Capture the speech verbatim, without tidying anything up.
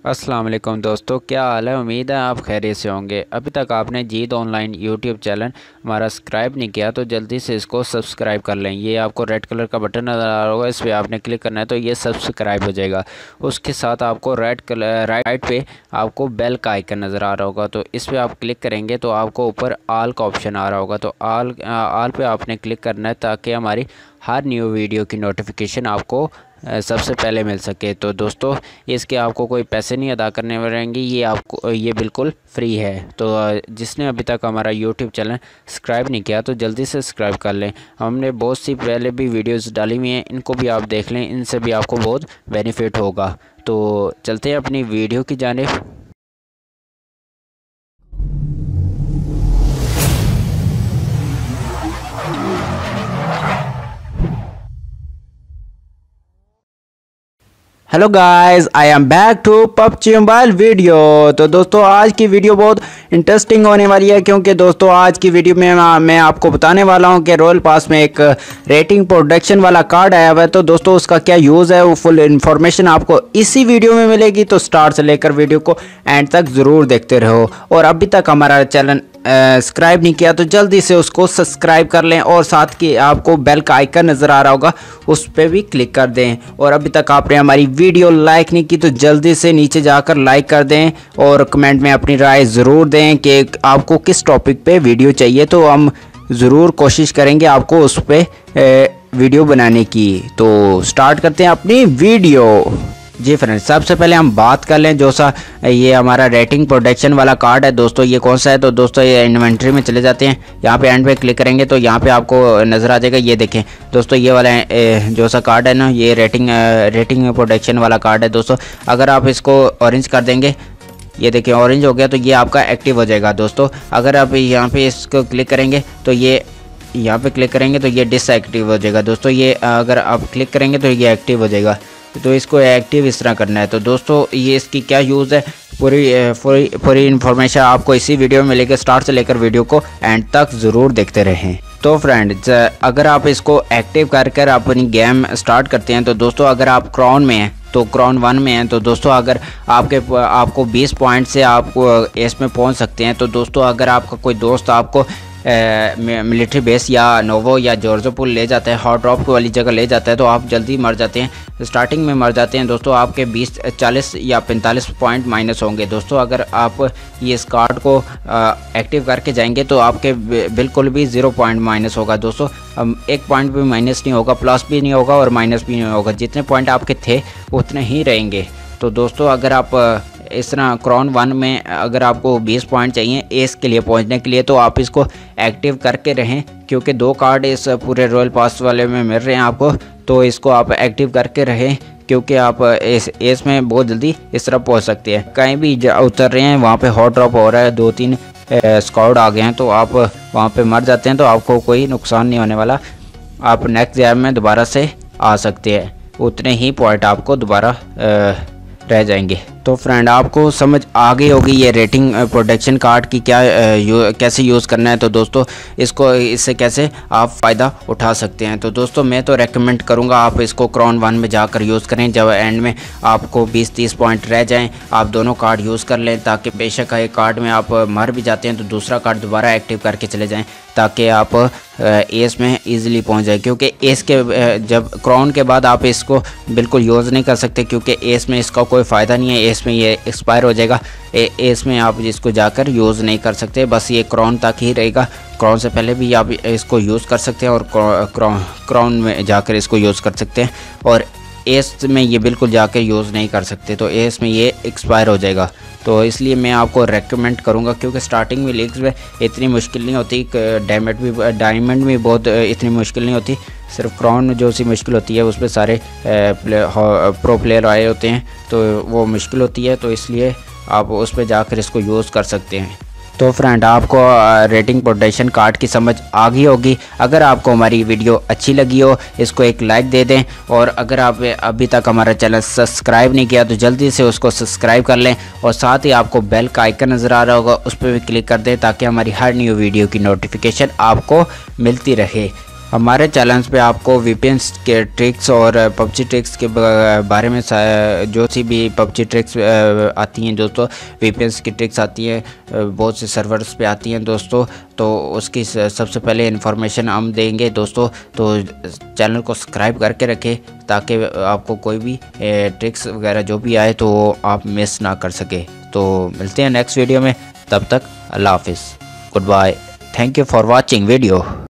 अस्सलाम वालेकुम दोस्तों, क्या हाल है। उम्मीद है आप खैरियत से होंगे। अभी तक आपने जीत ऑनलाइन यूट्यूब चैनल हमारा सब्सक्राइब नहीं किया तो जल्दी से इसको सब्सक्राइब कर लें। ये आपको रेड कलर का बटन नज़र आ रहा होगा, इस पर आपने क्लिक करना है तो ये सब्सक्राइब हो जाएगा। उसके साथ आपको रेड कलर राइट पे आपको बेल का आइकन नज़र आ रहा होगा, तो इस पर आप क्लिक करेंगे तो आपको ऊपर आल का ऑप्शन आ रहा होगा, तो आल आल पे आपने क्लिक करना है ताकि हमारी हर न्यू वीडियो की नोटिफिकेशन आपको सबसे पहले मिल सके। तो दोस्तों, इसके आपको कोई पैसे नहीं अदा करने रहेंगे, ये आपको ये बिल्कुल फ्री है। तो जिसने अभी तक हमारा यूट्यूब चैनल सब्सक्राइब नहीं किया तो जल्दी से सब्सक्राइब कर लें। हमने बहुत सी पहले भी वीडियोस डाली हुई हैं, इनको भी आप देख लें, इनसे भी आपको बहुत बेनिफिट होगा। तो चलते हैं अपनी वीडियो की जानिब। Hello guys, I am back to PUBG mobile video. तो दोस्तों, आज की वीडियो बहुत इंटरेस्टिंग होने वाली है, क्योंकि दोस्तों आज की वीडियो में मैं आपको बताने वाला हूं कि रॉयल पास में एक रेटिंग प्रोडक्शन वाला कार्ड आया हुआ है। तो दोस्तों, उसका क्या यूज़ है वो फुल इन्फॉर्मेशन आपको इसी वीडियो में मिलेगी। तो स्टार्ट से लेकर वीडियो को एंड तक ज़रूर देखते रहो, और अभी तक हमारा चैनल सब्सक्राइब नहीं किया तो जल्दी से उसको सब्सक्राइब कर लें, और साथ की आपको बेल का आइकन नज़र आ रहा होगा उस पर भी क्लिक कर दें। और अभी तक आपने हमारी वीडियो लाइक नहीं की तो जल्दी से नीचे जाकर लाइक कर दें, और कमेंट में अपनी राय ज़रूर दें कि आपको किस टॉपिक पे वीडियो चाहिए, तो हम ज़रूर कोशिश करेंगे आपको उस पर वीडियो बनाने की। तो स्टार्ट करते हैं अपनी वीडियो। जी फ्रेंड्स, सबसे पहले हम बात कर लें जो सा ये हमारा रेटिंग प्रोडक्शन वाला कार्ड है। दोस्तों, ये कौन सा है? तो दोस्तों, ये इन्वेंट्री में चले जाते हैं। यहाँ पे एंड पे क्लिक करेंगे तो यहाँ पे आपको नज़र आ जाएगा। ये देखें दोस्तों, ये वाला जो सा कार्ड है ना, ये रेटिंग रेटिंग प्रोडक्शन वाला कार्ड है। दोस्तों, अगर आप इसको ऑरेंज कर देंगे, ये देखिए ऑरेंज हो गया, तो ये आपका एक्टिव हो जाएगा। दोस्तों, अगर आप यहाँ पे इसको क्लिक करेंगे तो ये यहाँ पे क्लिक करेंगे तो ये डिसएक्टिव हो जाएगा। दोस्तों, ये अगर आप क्लिक करेंगे तो ये एक्टिव हो जाएगा। तो इसको एक्टिव इस तरह करना है। तो दोस्तों, ये इसकी क्या यूज़ है, पूरी पूरी पूरी इन्फॉर्मेशन आपको इसी वीडियो में मिलेगी। स्टार्ट से लेकर वीडियो को एंड तक ज़रूर देखते रहें। तो फ्रेंड्स, अगर आप इसको एक्टिव कर कर अपनी गेम स्टार्ट करते हैं, तो दोस्तों अगर आप क्राउन में हैं तो क्राउन वन में हैं, तो दोस्तों अगर आपके आपको बीस पॉइंट से आप इसमें पहुंच सकते हैं। तो दोस्तों, अगर आपका कोई दोस्त आपको मिलिट्री बेस या नोवो या जॉर्जो पुल ले जाता है, हॉट ड्रॉप वाली जगह ले जाता है, तो आप जल्दी मर जाते हैं, स्टार्टिंग में मर जाते हैं। दोस्तों, आपके बीस चालीस या पैंतालीस पॉइंट माइनस होंगे। दोस्तों, अगर आप ये इस कार्ड को एक्टिव करके जाएंगे तो आपके बिल्कुल भी ज़ीरो पॉइंट माइनस होगा। दोस्तों, एक पॉइंट भी माइनस नहीं होगा, प्लस भी नहीं होगा और माइनस भी नहीं होगा। जितने पॉइंट आपके थे उतने ही रहेंगे। तो दोस्तों, अगर आप इस तरह क्राउन वन में अगर आपको बीस पॉइंट चाहिए एस के लिए पहुंचने के लिए, तो आप इसको एक्टिव करके रहें, क्योंकि दो कार्ड इस पूरे रॉयल पास वाले में मिल रहे हैं आपको। तो इसको आप एक्टिव करके रहें, क्योंकि आप इस एस में बहुत जल्दी इस तरह पहुंच सकते हैं। कहीं भी उतर रहे हैं, वहाँ पे हॉट ड्रॉप हो रहा है, दो तीन स्क्वाड आ गए हैं, तो आप वहाँ पे मर जाते हैं तो आपको कोई नुकसान नहीं होने वाला। आप नेक्स्ट गेम में दोबारा से आ सकते हैं, उतने ही पॉइंट आपको दोबारा रह जाएंगे। तो फ्रेंड, आपको समझ आ गई होगी ये रेटिंग प्रोडक्शन कार्ड की क्या यू, कैसे यूज़ करना है। तो दोस्तों, इसको इससे कैसे आप फ़ायदा उठा सकते हैं। तो दोस्तों, मैं तो रेकमेंड करूंगा आप इसको क्राउन वन में जाकर यूज़ करें। जब एंड में आपको बीस तीस पॉइंट रह जाएं, आप दोनों कार्ड यूज़ कर लें, ताकि बेशक एक कार्ड में आप मर भी जाते हैं तो दूसरा कार्ड दोबारा एक्टिव करके चले जाएँ, ताकि आप एस में ईज़िली पहुँच जाए। क्योंकि एस के जब क्राउन के बाद आप इसको बिल्कुल यूज़ नहीं कर सकते, क्योंकि एस में इसका कोई फ़ायदा नहीं है, में ये एक्सपायर हो जाएगा। इसमें आप इसको जाकर यूज़ नहीं कर सकते, बस ये क्राउन तक ही रहेगा। क्राउन से पहले भी आप इसको यूज़ कर सकते हैं और क्राउन में जाकर इसको यूज़ कर सकते हैं, और एस में ये बिल्कुल जाकर यूज़ नहीं कर सकते। तो एस में ये एक्सपायर हो जाएगा। तो इसलिए मैं आपको रेकमेंड करूंगा, क्योंकि स्टार्टिंग में लीग्स में इतनी मुश्किल नहीं होती, डायमंड भी डायमंड में बहुत इतनी मुश्किल नहीं होती, सिर्फ क्राउन जो सी मुश्किल होती है उसमें सारे प्ले, प्रो प्लेयर आए होते हैं, तो वो मुश्किल होती है। तो इसलिए आप उस पर जाकर इसको यूज़ कर सकते हैं। तो फ्रेंड, आपको रेटिंग प्रोडक्शन कार्ड की समझ आ गई होगी। अगर आपको हमारी वीडियो अच्छी लगी हो, इसको एक लाइक दे दें, और अगर आप अभी तक हमारा चैनल सब्सक्राइब नहीं किया तो जल्दी से उसको सब्सक्राइब कर लें, और साथ ही आपको बेल का आइकन नज़र आ रहा होगा उस पर भी क्लिक कर दें, ताकि हमारी हर न्यू वीडियो की नोटिफिकेशन आपको मिलती रहे। हमारे चैनल पे आपको वीपीएन के ट्रिक्स और पबजी ट्रिक्स के बारे में जो सी भी पबजी ट्रिक्स आती हैं दोस्तों, वीपीएन की ट्रिक्स आती हैं, बहुत से सर्वर्स पे आती हैं दोस्तों, तो उसकी सबसे पहले इन्फॉर्मेशन हम देंगे दोस्तों। तो चैनल को सब्सक्राइब करके रखें ताकि आपको कोई भी ट्रिक्स वगैरह जो भी आए तो आप मिस ना कर सके। तो मिलते हैं नेक्स्ट वीडियो में, तब तक अल्लाह हाफिज़, good bye, thank you for watching video.